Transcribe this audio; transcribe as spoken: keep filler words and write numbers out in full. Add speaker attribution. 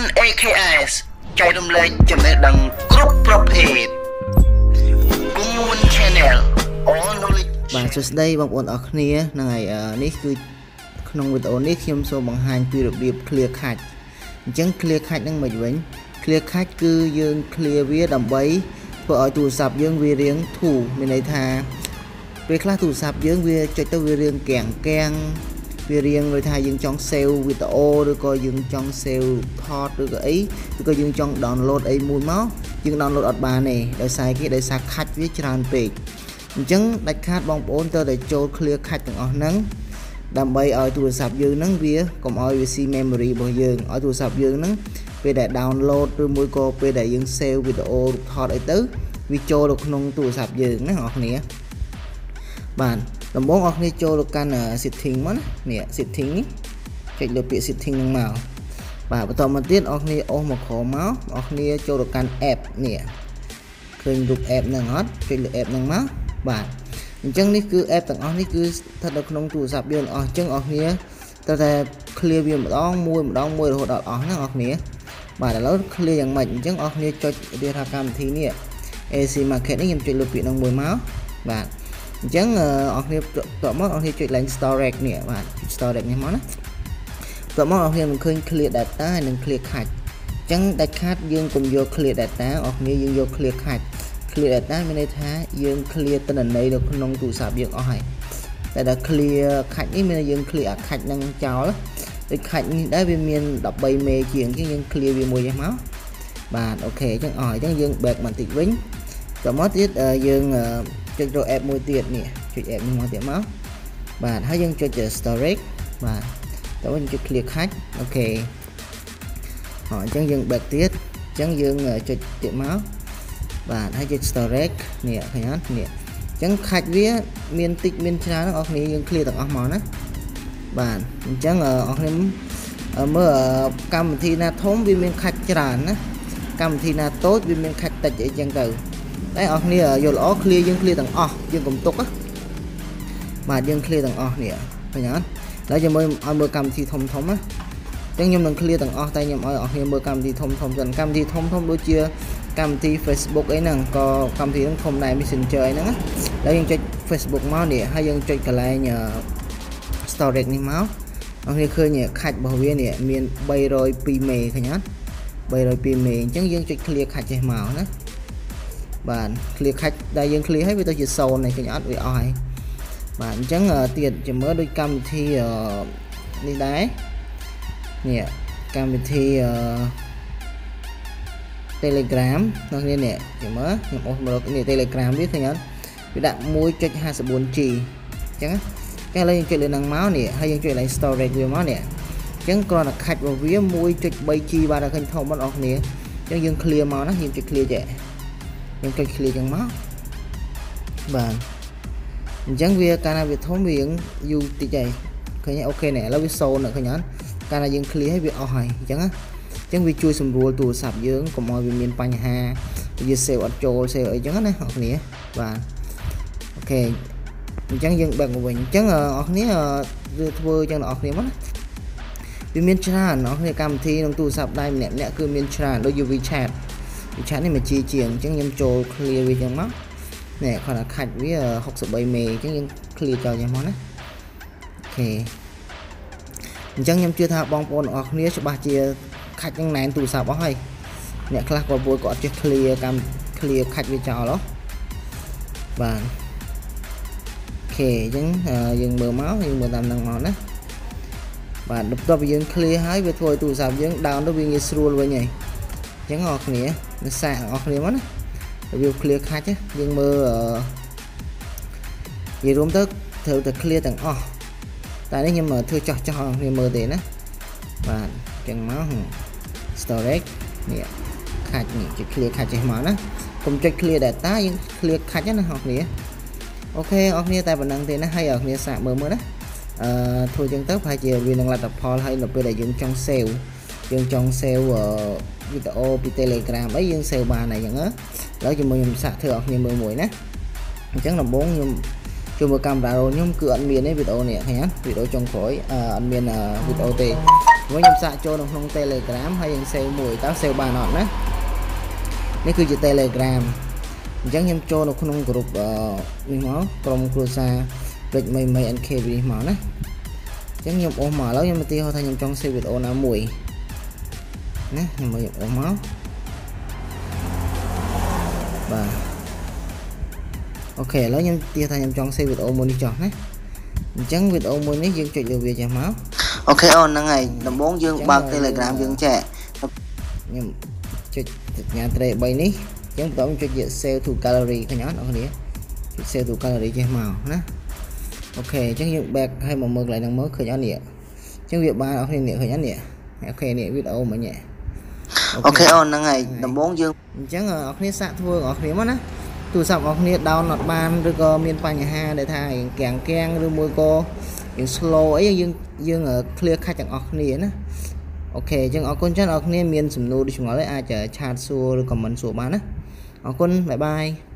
Speaker 1: เอ เค เอส ចែករំលែកចំណេះដឹងគ្រប់ប្រភេទ Kumon Channel All Knowledge
Speaker 2: បាទសួស្តីបងប្អូនអរគ្នាហ្នឹងហើយនេះគឺក្នុងវីដេអូនេះខ្ញុំសូមបង្ហាញពីរបៀប clear ខាច់អញ្ចឹង clear ខាច់ហ្នឹងមិនវិញ clear ខាច់គឺយើង clear វាដើម្បីធ្វើឲ្យទូរស័ព្ទយើងវារៀងធូរមានន័យថាពេលខ្លះទូរស័ព្ទយើងវាចុចទៅវារៀងកាំងកាំងវារៀងដូចថាយើងចង់ save វីដេអូឬក៏យើងចង់ save ថតឬក៏អីឬក៏យើងចង់ download អីមួយមកយើង download អត់បានទេដោយសារគេដោយសារខាច់វាច្រើនពេកអញ្ចឹងដាច់ខាតបងប្អូនត្រូវតែចូល clear ខាច់ទាំងអស់ហ្នឹងដើម្បីឲ្យទូរស័ព្ទយើងហ្នឹងវាកុំឲ្យវាស៊ី memory របស់យើងឲ្យទូរស័ព្ទយើងហ្នឹងពេលដែល download ឬមួយក៏ពេលដែលយើង save វីដេអូថតអីទៅវាចូលទៅក្នុងទូរស័ព្ទយើងណាបងប្អូនបាទដំបូងបងប្អូនចូលទៅកាន់ setting មកណានេះ setting នេះចុចលើពាក្យ setting ហ្នឹងមកបាទបន្តមកទៀតបងប្អូនអូសមកក្រោមមកបងប្អូនចូលទៅកាន់ app នេះឃើញរូប app ហ្នឹងអត់ចុចលើ app ហ្នឹងមកបាទអញ្ចឹងនេះគឺ app ទាំងអស់នេះគឺស្ថិតនៅក្នុងទូរស័ព្ទយើងអស់អញ្ចឹងបងប្អូនត្រូវតែ clear វាម្ដងមួយម្ដងមួយរហូតដល់អស់ណាបងប្អូនបាទឥឡូវ clear យ៉ាងម៉េចអញ្ចឹងបងប្អូនចុចវាថាកម្មវិធីនេះ เอ ซี Market នេះខ្ញុំចុចលើពាក្យហ្នឹងមួយមកបាទអញ្ចឹងបងប្អូនតបមកបងប្អូនចុចឡើង storage នេះបាទ storage នេះមកណាតបមកបងប្អូនមិនឃើញ clear data ហើយនឹង clear ខាច់អញ្ចឹងដាច់ខាតយើងកុំយក clear data បងប្អូនយើងយក clear ខាច់ clear data មានន័យថាយើង clear ទិន្នន័យនៅក្នុងទូរស័ព្ទយើងអស់ហើយតែដល់ clear ខាច់នេះមានយើង clear អាខាច់ហ្នឹងចោលដូចខាច់នេះដែរវាមានដប់បីមេជាងអញ្ចឹងយើង clear វាមួយចេះមកបាទអូខេអញ្ចឹងអស់អញ្ចឹងយើង back បន្តិចវិញតមកទៀតយើងចុចរក app មួយទៀតនេះចុច app នេះមកទៀតមកបាទហើយយើងចុច storage បាទតមកចុច clear ខាច់អូខេអញ្ចឹងយើង back ទៀតអញ្ចឹងយើងចុចទៀតមកបាទហើយចុច storage នេះឃើញអត់នេះអញ្ចឹងខាច់វាមានតិចមានច្រើនបងប្អូនយើង clear ទាំងអស់មកណាបាទអញ្ចឹងបងប្អូនមើលកម្មវិធីណាធំវាមានខាច់ច្រើនណាកម្មវិធីណាតូចវាមានខាច់តិចអីចឹងទៅតែបងប្អូនយល់ល្អ clear យើង clear ទាំងអស់យើងកុំទុកណាបាទយើង clear ទាំងអស់នេះឃើញអត់ហើយយើងមើលឲ្យមើលកម្មវិធីធំធំណាអញ្ចឹងខ្ញុំនឹង clear ទាំងអស់តែខ្ញុំឲ្យបងប្អូនមើលកម្មវិធីធំធំសិនកម្មវិធីធំធំដូចជាកម្មវិធី Facebook អីហ្នឹងក៏កម្មវិធីហ្នឹងធំដែរ Messenger អីហ្នឹងណាហើយយើងចុច Facebook មកនេះហើយយើងចុចកន្លែង storage នេះមកបងប្អូនឃើញខាច់របស់វានេះមានបីរយពីរមេឃើញអត់បីរយពីរមេអញ្ចឹងយើងចុច clear ខាច់ចេះមកណាបាទ clear ខាច់ដែលយើង clear ហើយវាទៅជាศูนย์នេះឃើញអត់វាអស់ហើយបាទអញ្ចឹងទៀតជាមើលដូចកម្មវិធីនេះដែរនេះកម្មវិធី Telegram នោះនេះនេះចាំមើលខ្ញុំអូសមកនេះ Telegram វាឃើញអត់វាដាក់ មួយចុចห้าสิบbốnจี អញ្ចឹងតែឥឡូវយើងចុចលើហ្នឹងមកនេះហើយយើងចុចលើ storage វាមកនេះអញ្ចឹងគ្រាន់តែខាច់របស់វា មួយចុចបីជី បាទឃើញធំបងប្អូនអញ្ចឹងយើង clear មកណាយើងចុច clear ចេះយើងចុច clear ចឹងមកបាទអញ្ចឹងវាកាលណាវាធំវាយើងយូរតិចហើយឃើញអូខេនេះឥឡូវវាศูนย์ឃើញអត់កាលណាយើង clear ហើយវាអស់ហើយអញ្ចឹងណាអញ្ចឹងវាជួយសម្រួលទូរស័ព្ទយើងកុំឲ្យវាមានបញ្ហាវា save អត់ចូល save អីចឹងណាបងប្អូនបាទអូខេអញ្ចឹងយើងបែកមកវិញអញ្ចឹងបងប្អូនវាធ្វើចឹងបងប្អូនមកណាវាមានច្រើនបងប្អូនកម្មវិធីក្នុងទូរស័ព្ទដៃម្នាក់ម្នាក់គឺមានច្រើនដូចជា WeChat WeChat នេះមួយជីជាងអញ្ចឹងខ្ញុំចូល clear វាចឹងមកនេះគាត់ថាខាច់វាหกสิบបីមេអញ្ចឹងយើង clear ចោលចឹងមកណាអូខេអញ្ចឹងខ្ញុំជឿថាបងប្អូនអរគ្នាច្បាស់ជាខាច់នឹងណែនទូរស័ព្ទអស់ហើយអ្នកខ្លះក៏ពួយក៏អត់ចេះ clear កម្ម clear ខាច់វាចោលហ៎បាទអូខេអញ្ចឹងយើងមើលមកយើងមើលតាមហ្នឹងមកណាបាទបន្ទាប់ពីយើង clear ហើយវាធ្វើឲ្យទូរស័ព្ទយើង down ទៅវាងាយស្រួលវិញហើយអញ្ចឹងអរគ្នានៅសាកអរគ្នាមកណាវា clear ខាច់យើងមើលនិយាយរួមទៅត្រូវតែ clear ទាំងអស់តែនេះខ្ញុំធ្វើចោះចោះអរគ្នាមើលទេណាបាទអញ្ចឹងមក storage នេះខាច់នេះចុច clear ខាច់ចេះមកណាកុំចុច clear data យើង clear ខាច់ណាអរគ្នាអូខេអរគ្នាតែប៉ុណ្្នឹងទេណាហើយអរគ្នាសាកមើលមើលណាអឺធ្វើចឹងទៅប្រហែលជាវានឹងលទ្ធផលហើយនៅពេលដែលយើងចង់ save យើងចង់ save វីដេអូពី Telegram អីយើង save បានហើយចឹងណាឥឡូវជាមួយខ្ញុំសាកធ្វើអរគ្នាមើលមួយណាអញ្ចឹងដំបូងខ្ញុំ cho một camera rồi nhưng cứ ăn miên ấy video này khá nhá video trong khối ăn miên video tê với nhầm xạ cho đồng không Telegram hay những sale mùi táo sale ba nọn đó đâyคือ Telegram chẳng nhầm cho nó không group mình máu trong cruza lịch mày mày anh kê vì máu đó chẳng nhầm ôm mà lâu nhưng mà tiêu thay nhầm trong sale video nào mùi nè nhầm mày ôm máu và ok lâu nhưng tiêu thay nhầm trong sale video mùi đi chọn đấy chẳng video mùi này dương chuyện được việc chả máu
Speaker 1: ok on là ngày tầm bốn dương ba Telegram dương trẻ
Speaker 2: nhưng nhà tre bay ní chẳng tổng cho việc sale to gallery cái nhóm nó đi sale to gallery cho màu nè ok chẳng những bạc hay mà mực lại đang mới khởi nhãn nhẹ chẳng việc ba ở đây nhẹ khởi nhãn nhẹ ok nhẹ video mà nhẹ
Speaker 1: ok on là ngày tầm bốn dương
Speaker 2: chẳng ở đây sạ thua ở đây mất á tụ sập ở đây down nọt ban rồi có miền Tây nhà ha để thay kèng keng rồi môi cô những slow ấy dương dương ở clear khai chẳng ở đây nữa ok chẳng ở con chắc ở đây miền sầm nô đi chúng nó lấy ai chờ chat xua rồi comment số bán á ở con bye bye